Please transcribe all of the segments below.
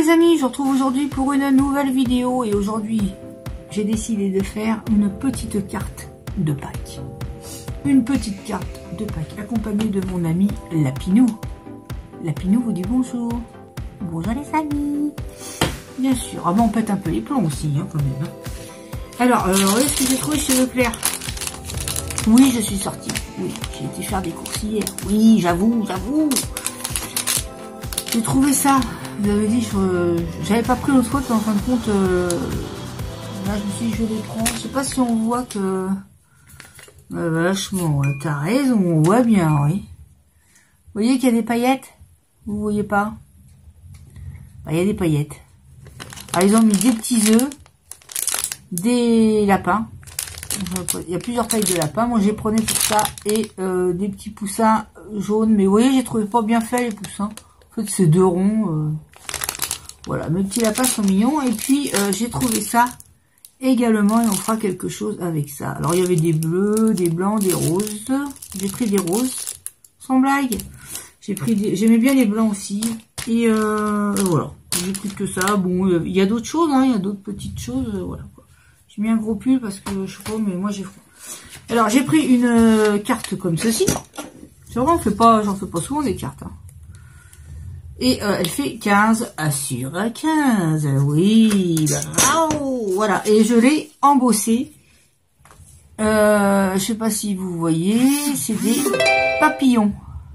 amis, je vous retrouve aujourd'hui pour une nouvelle vidéo et aujourd'hui j'ai décidé de faire une petite carte de Pâques. Une petite carte de Pâques accompagnée de mon ami Lapinou. Lapinou vous dit bonjour. Bonjour les amis. Bien sûr, ah bon, on pète un peu les plombs aussi hein, quand même. Alors, est-ce que j'ai trouvé chez Leclerc? Oui, je suis sortie. Oui, j'ai été faire des courses hier. Oui, j'avoue. J'ai trouvé ça. Vous avez dit, j'avais pas pris l'autre fois, qu'en fin de compte, là, je me suis dit, je les prends. Je sais pas si on voit que... vachement, t'as raison, on voit bien, oui. Vous voyez qu'il y a des paillettes? Vous voyez pas? Bah, il y a des paillettes. Alors, ils ont mis des petits œufs, des lapins. Il y a plusieurs tailles de lapins. Moi, j'ai prenais pour ça et des petits poussins jaunes. Mais vous voyez, j'ai trouvé pas bien fait les poussins. En fait, c'est deux ronds. Voilà, mes petits lapins sont mignons. Et puis, j'ai trouvé ça également. Et on fera quelque chose avec ça. Alors, il y avait des bleus, des blancs, des roses. J'ai pris des roses. Sans blague. J'aimais bien les blancs aussi. Et voilà. J'ai pris que ça. Bon, il y a d'autres choses. Hein, il y a d'autres petites choses. Voilà. J'ai mis un gros pull parce que je sais pas, mais moi j'ai froid. Alors, j'ai pris une carte comme ceci. C'est vrai, j'en fais pas souvent des cartes. Hein. Et elle fait 15 sur 15. Oui, bravo. Voilà, et je l'ai embossée. Je sais pas si vous voyez, c'est des papillons.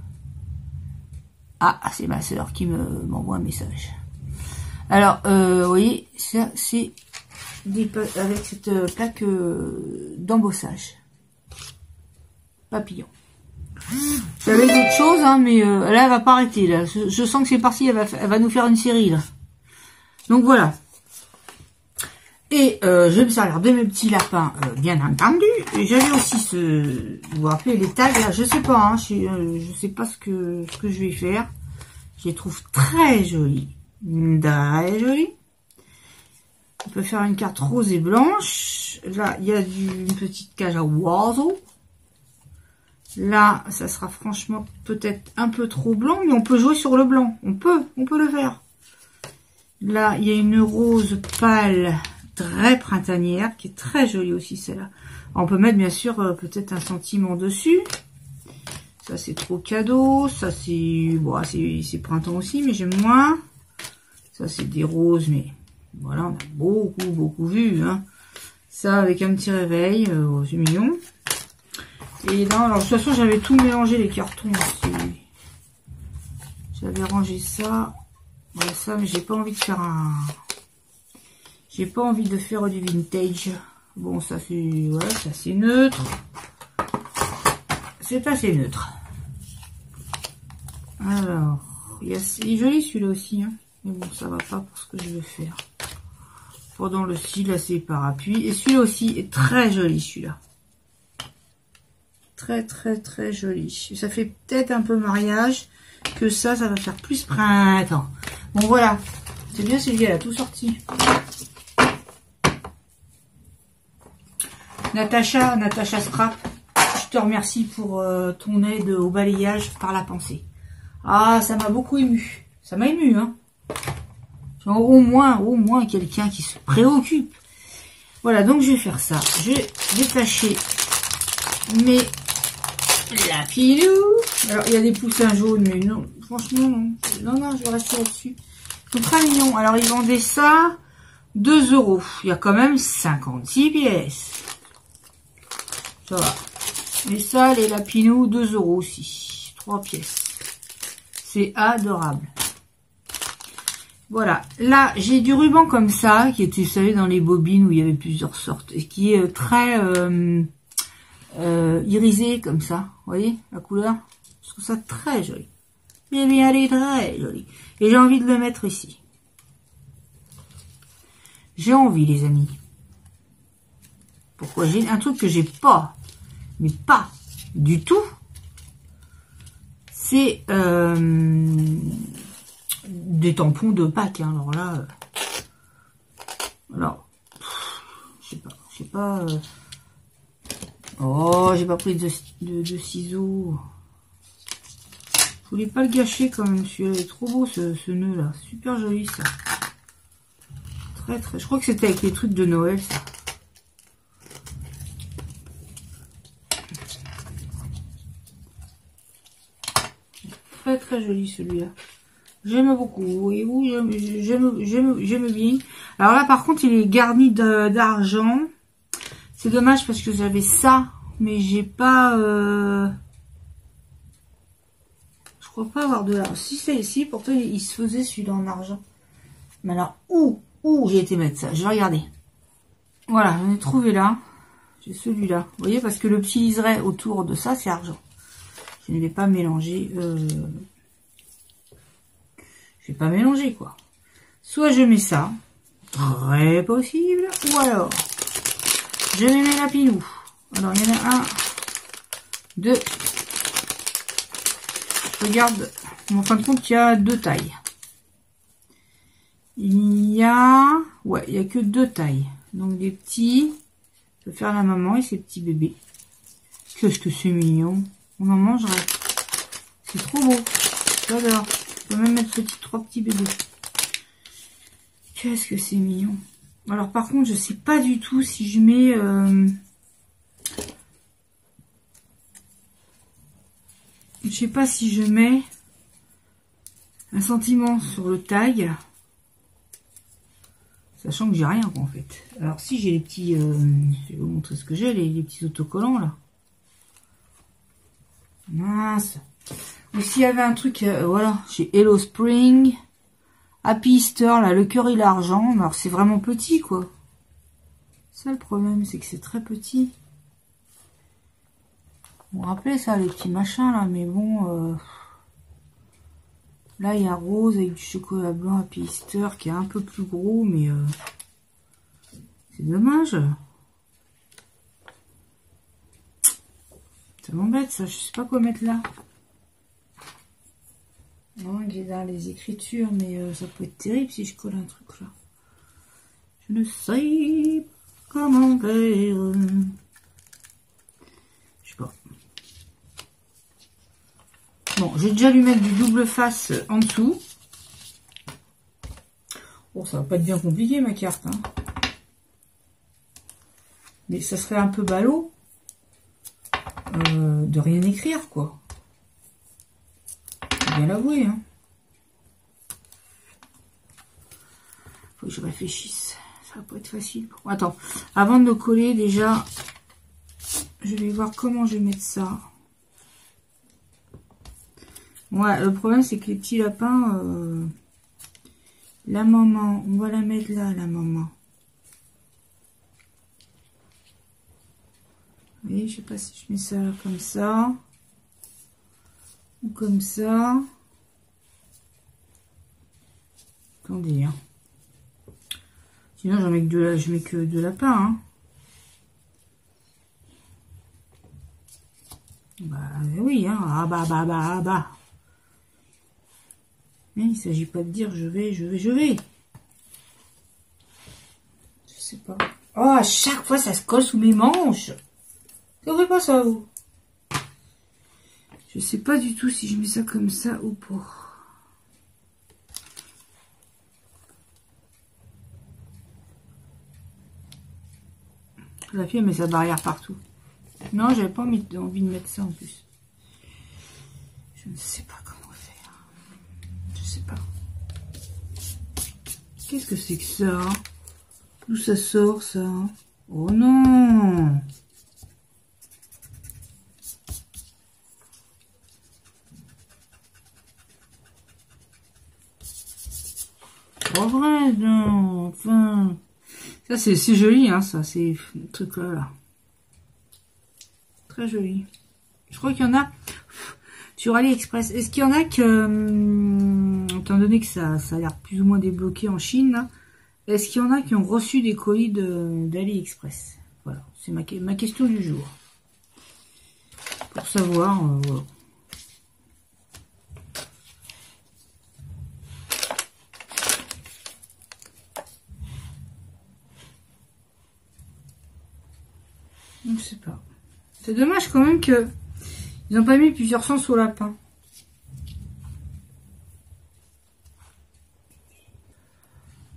Ah, c'est ma soeur qui m'envoie un message. Alors, vous voyez, ça c'est avec cette plaque d'embossage. Papillon. J'avais d'autres choses, hein, mais là, elle va pas arrêter. Là. Je sens que c'est parti, elle va nous faire une série. Là. Donc voilà. Et je vais me servir de mes petits lapins, bien entendu. Et j'avais aussi vous vous rappelez les tags, là, je sais pas, hein, je sais pas ce que je vais faire. Je les trouve très jolies. Très jolies. On peut faire une carte rose et blanche. Là, il y a une petite cage à oiseaux. Là, ça sera franchement peut-être un peu trop blanc, mais on peut jouer sur le blanc. On peut le faire. Là, il y a une rose pâle, très printanière, qui est très jolie aussi, celle-là. On peut mettre, bien sûr, peut-être un sentiment dessus. Ça, c'est trop cadeau. Ça, c'est... Bon, c'est printemps aussi, mais j'aime moins. Ça, c'est des roses, mais... Voilà, on a beaucoup vu. Hein. Ça, avec un petit réveil, c'est mignon. Et là, alors de toute façon, j'avais tout mélangé, les cartons. J'avais rangé ça. Voilà, ça, mais j'ai pas envie de faire J'ai pas envie de faire du vintage. Bon, ça c'est... Ouais, c'est assez neutre. C'est assez neutre. Alors, il est joli celui-là aussi. Hein. Mais bon, ça va pas pour ce que je veux faire. Pendant le style, là, c'est parapluie. Et celui-là aussi est très joli, celui-là. Très joli. Ça fait peut-être un peu mariage. Que ça va faire plus printemps. Bon, voilà. C'est bien, Sylvie, elle a tout sorti. Natacha Scrap, je te remercie pour ton aide au balayage par la pensée. Ah, ça m'a beaucoup ému. Ça m'a ému, hein. Au moins quelqu'un qui se préoccupe. Voilà, donc je vais faire ça. Je vais détacher mes lapinous. Alors, il y a des poussins jaunes, mais non, franchement, non. Non, je vais rester là-dessus. C'est très mignon. Alors, ils vendaient ça 2 €. Il y a quand même 56 pièces. Ça va. Et ça, les lapinous, 2 € aussi. 3 pièces. C'est adorable. Voilà, là j'ai du ruban comme ça, qui était, vous savez, dans les bobines où il y avait plusieurs sortes, et qui est très irisé comme ça, vous voyez la couleur? Je trouve ça très joli. Eh bien, elle est très jolie. Et j'ai envie de le mettre ici. J'ai envie, les amis. Pourquoi? J'ai un truc que j'ai pas, mais pas du tout. C'est... des tampons de Pâques, hein. Alors là, je sais pas, oh, j'ai pas pris de ciseaux. Je voulais pas le gâcher quand même, celui-là est trop beau ce nœud là, super joli ça. Très très. Je crois que c'était avec les trucs de Noël, ça. Très très joli celui-là. J'aime beaucoup. Voyez-vous, j'aime bien. Alors là, par contre, il est garni d'argent. C'est dommage parce que j'avais ça, mais j'ai pas. Je crois pas avoir de l'argent. Si c'est ici, pourtant il se faisait celui-là en argent. Mais alors où j'ai été mettre ça? Je vais regarder. Voilà, j'en ai trouvé là. J'ai celui-là. Vous voyez, parce que le petit liseré autour de ça, c'est argent. Je ne vais pas mélanger. Je vais pas mélanger, quoi. Soit je mets ça. Très possible. Ou alors, je mets mes lapinous. Alors, il y en a un, deux. Je regarde. En fin de compte, il y a deux tailles. Il y a... Ouais, il y a que deux tailles. Donc, des petits... Je vais faire la maman et ses petits bébés. Qu'est-ce que c'est mignon. On en mangerait. C'est trop beau. J'adore. Je peux même mettre trois petits bébés. Qu'est-ce que c'est mignon. Alors, par contre, je sais pas du tout si je mets... Je sais pas si je mets un sentiment sur le tag. Sachant que j'ai rien, en fait. Alors, si j'ai les petits... je vais vous montrer ce que j'ai, les petits autocollants, là. Mince. Ou s'il y avait un truc... voilà, chez Hello Spring. Happy Easter, là, le cœur et l'argent. Alors, c'est vraiment petit, quoi. Ça, le problème, c'est que c'est très petit. Vous vous rappelez ça, les petits machins, là. Mais bon... Là, il y a rose avec du chocolat blanc Happy Easter qui est un peu plus gros, mais c'est dommage. Ça m'embête, ça. Je sais pas quoi mettre là. Non, il est dans les écritures, mais ça peut être terrible si je colle un truc là. Je ne sais comment faire. Je sais pas. Bon, j'ai déjà lui mettre du double face en dessous. Bon, ça va pas être bien compliqué ma carte, hein. Mais ça serait un peu ballot de rien écrire, quoi. Faut bien l'avouer, hein. Faut que je réfléchisse. Ça va pas être facile. Bon, attends, avant de le coller, déjà, je vais voir comment je vais mettre ça. Ouais, le problème, c'est que les petits lapins, la maman, on va la mettre là, la maman. Vous voyez, je sais pas si je mets ça comme ça. Ou comme ça. Attendez, hein. Sinon, je mets que deux lapins, hein. Bah oui, hein. Ah bah. Mais il ne s'agit pas de dire je vais. Je sais pas. Oh, à chaque fois, ça se colle sous mes manches. Ça fait pas ça, vous. Je sais pas du tout si je mets ça comme ça ou pas. La fille, elle met sa barrière partout. Non, j'avais pas envie de mettre ça en plus. Je ne sais pas comment faire. Je sais pas. Qu'est-ce que c'est que ça? D'où ça sort, ça? Oh non! Pas vrai, non. Enfin... Ça, c'est joli, hein, ça. C'est le truc là. Très joli. Je crois qu'il y en a... Sur AliExpress, est-ce qu'il y en a que... étant donné que ça a l'air plus ou moins débloqué en Chine, là, est-ce qu'il y en a qui ont reçu des colis d'AliExpress? Voilà, c'est ma question du jour. Pour savoir, voilà. Je sais pas. C'est dommage quand même que ils n'ont pas mis plusieurs sens au lapin.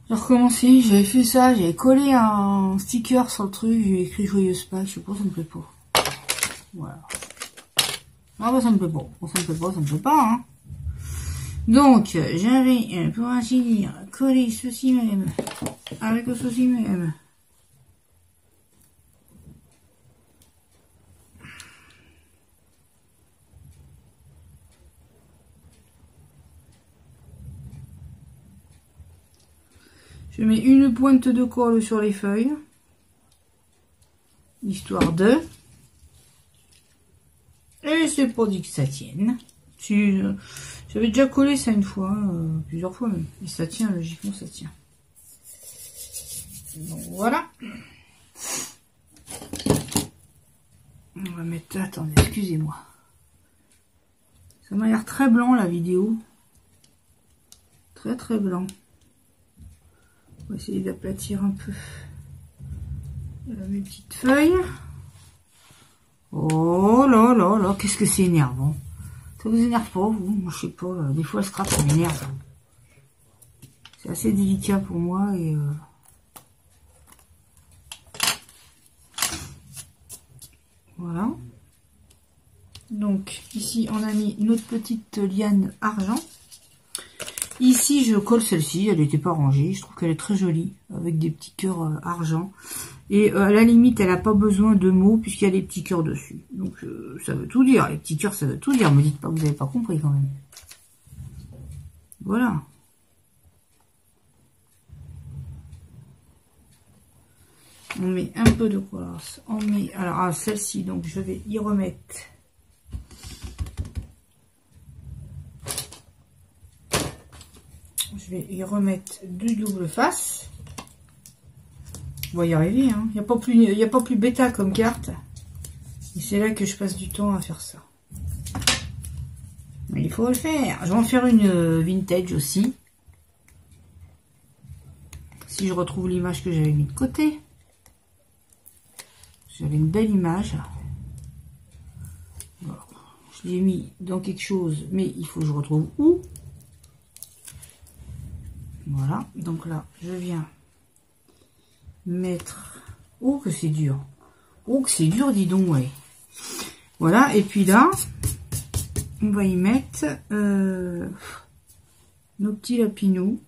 J'ai recommencé, j'avais fait ça, j'avais collé un sticker sur le truc, j'ai écrit Joyeuse Pâques, je sais pas, ça me plaît pas. Voilà. Ah bah ça me plaît pas, ça me plaît pas, ça me plaît pas, hein. Donc, j'avais, pour ainsi dire, collé ceci même, avec ceci même. Je mets une pointe de colle sur les feuilles, histoire de... Et c'est pas dit que ça tienne. Si, j'avais déjà collé ça une fois, plusieurs fois même. Et ça tient, logiquement ça tient. Donc voilà. On va mettre... Attendez, excusez-moi. Ça m'a l'air très blanc la vidéo. Très très blanc. On va essayer d'aplatir un peu mes petites feuilles. Oh là là là, qu'est-ce que c'est énervant. Ça vous énerve pas, vous? Moi, je sais pas, des fois le scrap ça m'énerve. C'est assez délicat pour moi et... Voilà. Donc, ici, on a mis notre petite liane argent. Ici, je colle celle-ci, elle n'était pas rangée. Je trouve qu'elle est très jolie, avec des petits cœurs argent. Et à la limite, elle n'a pas besoin de mots, puisqu'il y a des petits cœurs dessus. Donc, ça veut tout dire. Les petits cœurs, ça veut tout dire. Me dites pas que vous n'avez pas compris, quand même. Voilà. On met un peu de couleur. On met... Alors, celle-ci, donc, je vais y remettre... Je vais y remettre du double face. On va y arriver, hein. Il n'y a pas plus bêta comme carte. Et c'est là que je passe du temps à faire ça. Mais il faut le faire. Je vais en faire une vintage aussi. Si je retrouve l'image que j'avais mis de côté. J'avais une belle image. Bon, je l'ai mis dans quelque chose, mais il faut que je retrouve où. Voilà, donc là, je viens mettre... Oh, que c'est dur. Oh, que c'est dur, dis donc, ouais. Voilà, et puis là, on va y mettre nos petits lapinous.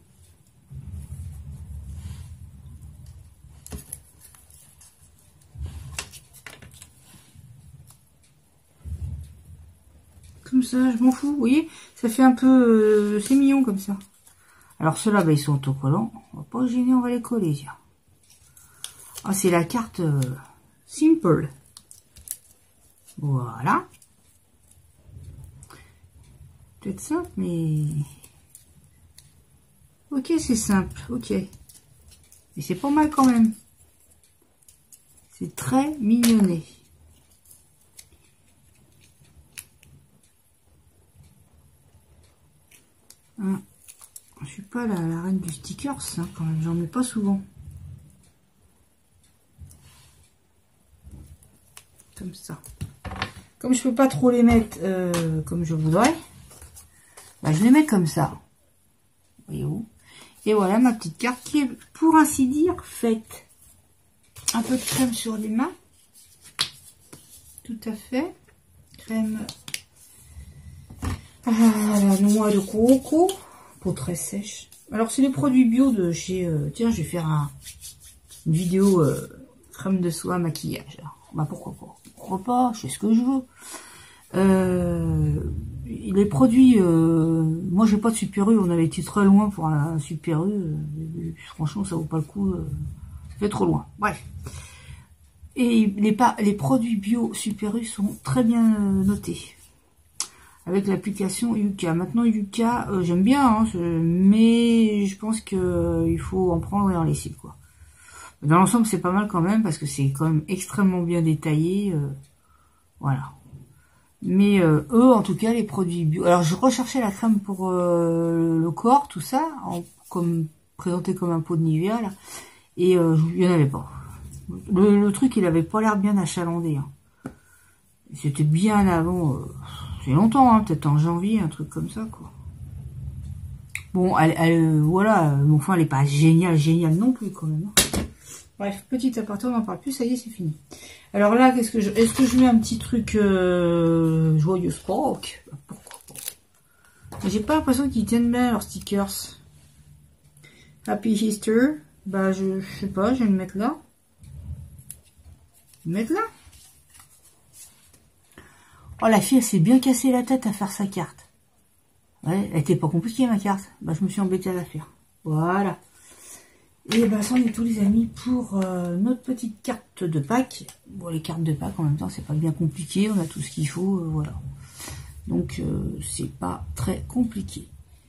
Comme ça, je m'en fous, vous voyez. Ça fait un peu... c'est mignon comme ça. Alors ceux-là, bah, ils sont autocollants. On va pas se gêner, on va les coller, tiens. Ah, c'est la carte Simple. Voilà. Peut-être simple, mais... Ok, c'est simple, ok. Mais c'est pas mal quand même. C'est très mignonné. Hein. Je suis pas la reine du stickers, hein, quand même. J'en mets pas souvent. Comme ça. Comme je peux pas trop les mettre comme je voudrais, bah, je les mets comme ça. Voyez-vous. Et voilà ma petite carte qui est, pour ainsi dire, faite. Un peu de crème sur les mains. Tout à fait. Crème à la noix de coco. Peau très sèche. Alors c'est les produits bio de chez... tiens, je vais faire une vidéo crème de soie maquillage. Alors, bah pourquoi pas. Pourquoi pas, je fais ce que je veux. Les produits... moi j'ai pas de Super U, on avait été très loin pour un Super U. Franchement ça vaut pas le coup. Ça fait trop loin. Bref. Et les produits bio Super U sont très bien notés. Avec l'application Yuka. Maintenant Yuka, j'aime bien, hein, mais je pense que il faut en prendre et en laisser, quoi. Dans l'ensemble, c'est pas mal quand même, parce que c'est quand même extrêmement bien détaillé. Voilà. Mais eux, en tout cas, les produits bio... Alors, je recherchais la crème pour le corps, tout ça, comme présenté comme un pot de Nivea, là. Et il n'y en avait pas. Le truc, il avait pas l'air bien achalandé. Hein. C'était bien avant... c'est longtemps, hein, peut-être en janvier, un truc comme ça, quoi. Bon, voilà, enfin, elle est pas géniale non plus, quand même. Bref, petit aparté, on n'en parle plus, ça y est, c'est fini. Alors là, est-ce que je mets un petit truc joyeux Spark? Pourquoi pas? J'ai pas l'impression qu'ils tiennent bien leurs stickers. Happy Easter. Bah, je sais pas, je vais le mettre là. Oh, la fille, elle s'est bien cassé la tête à faire sa carte. Ouais, elle était pas compliquée, ma carte. Bah, je me suis embêtée à la faire. Voilà. Et bah, ça en est tout, les amis, pour notre petite carte de Pâques. Bon, les cartes de Pâques, en même temps, c'est pas bien compliqué. On a tout ce qu'il faut, voilà. Donc, c'est pas très compliqué.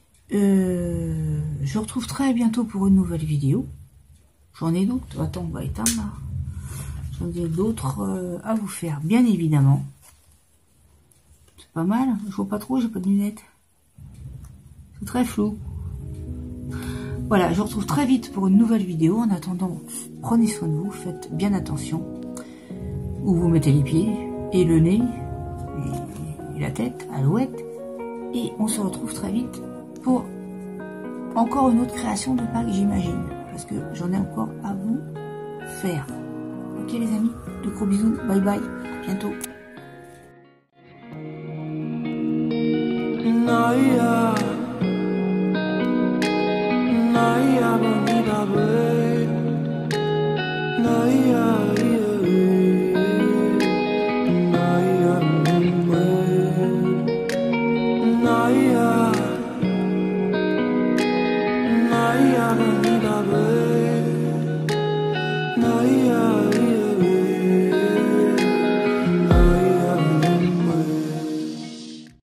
Je vous retrouve très bientôt pour une nouvelle vidéo. J'en ai d'autres. Attends, on va éteindre là. J'en ai d'autres à vous faire, bien évidemment. C'est pas mal. Je vois pas trop, j'ai pas de lunettes. C'est très flou. Voilà, je vous retrouve très vite pour une nouvelle vidéo. En attendant, prenez soin de vous, faites bien attention. Où vous mettez les pieds, et le nez, et la tête, alouette. Et on se retrouve très vite pour encore une autre création de Pâques, j'imagine. Parce que j'en ai encore à vous faire. Ok les amis, de gros bisous, bye bye, à bientôt. Naya, bonita,